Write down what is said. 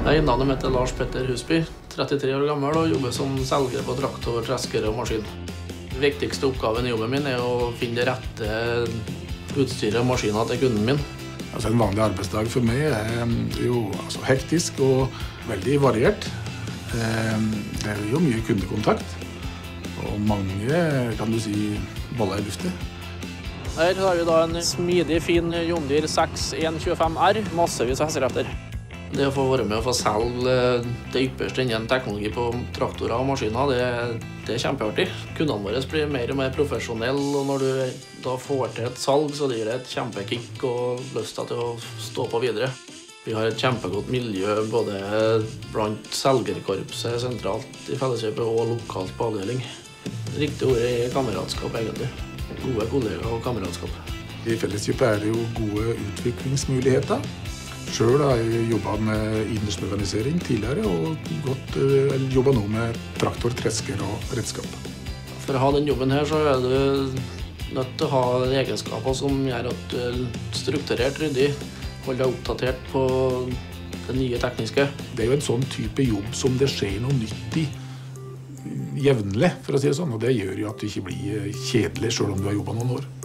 Navnet mitt er Lars Petter Husby, 33 år gammel og jobber som selger på traktor, tresker og maskin. Den viktigste oppgaven i jobben min er å finne det rette utstyret og maskiner til kunden min. En vanlig arbeidsdag for meg er jo hektisk og veldig variert. Det er jo mye kundekontakt, og mange, kan du si, boller i luftet. Her har vi da en smidig, fin John Deere 6125R, massevis av hestekrefter. Det å få være med og få selge det ypperste innen teknologi på traktorer og maskiner, det er kjempeartig. Kundene våre blir mer og mer profesjonelle, og når du da får til et salg, så gir det et kjempekick og lyst til å stå på videre. Vi har et kjempegodt miljø både blant selgerkorpset sentralt i Felleskjøpet og lokalt på avdeling. Riktig ord er kameratskap egentlig. Gode kollegaer og kameratskap. I Felleskjøpet er det jo gode utviklingsmuligheter. Selv har jeg jobbet med innendørsmekanisering tidligere og jobbet nå med traktor, tresker og redskap. For å ha den jobben her så er du nødt til å ha egenskaper som gjør at du er strukturert, ryddig, holder deg oppdatert på det nye tekniske. Det er jo en sånn type jobb som det skjer noe nytt i jevnlig, for å si det sånn, og det gjør jo at du ikke blir kjedelig selv om du har jobbet noen år.